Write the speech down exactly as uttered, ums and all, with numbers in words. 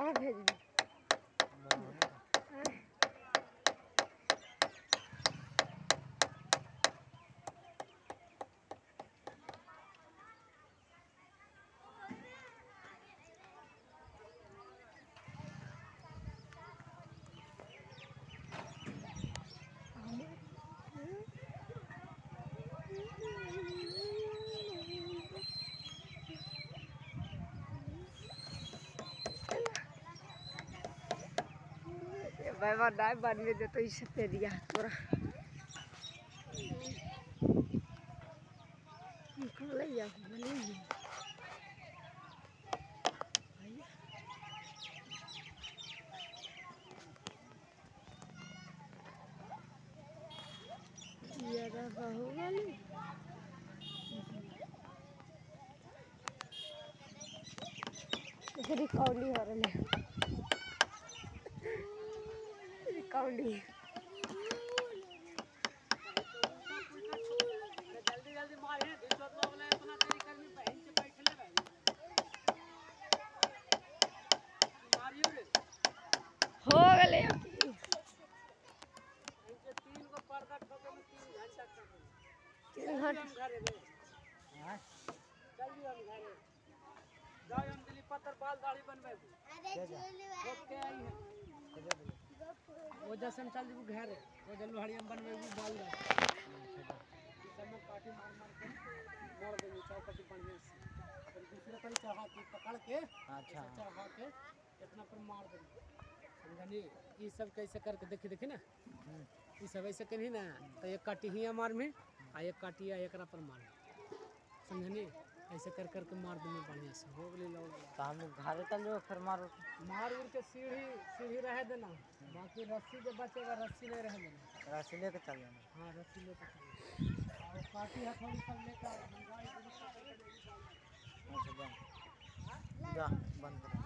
कहाँ भेज दी? भाई बनाए बन में दे तो इसे पे दिया पूरा निकल लिया बनी ज्यादा होगा नहीं रिकॉर्डिंग हो रही है रिकॉर्डिंग जल्दी जल्दी मारे दिसत वाला अपना तेरी करनी बहन से बैठ ले भाई मारियो रे हो गले इनके तीन को पर्दा ठोके में तीन घंटा कर तीन घंटा घरे रे हां जल्दी हम घरे जाओ हम दिल्ली पत्थर बाल दाढ़ी बनवे ओके आई है वो जैसे चल जब घर वो जल लोहड़िया बनवे वो बाल दा सब में काटी मार मार के मोड़ देंगे चौपटी बनवे अपन दूसरे पर चढ़ा के पकड़ के अच्छा चढ़ा के इतना पर मार देंगे समझनी ये सब कैसे करके देखी देखी ना ये सब ऐसे कहीं ना तो एक काटी ही मार में आ एक काटी एकरा पर मार समझनी ऐसे कर करके मार देंगे बढ़िया से हो गई लोग तो हम घरे चल जाओ फिर मारो मार उड़ के सीढ़ी सीढ़ी रह देना बाकी रस्सी जो बचेगा रस्सी नहीं रह देना रस्सी लेके चल जाना हाँ रस्सी लेके चल और काटी हथौड़ी सब लेकर जा बंद कर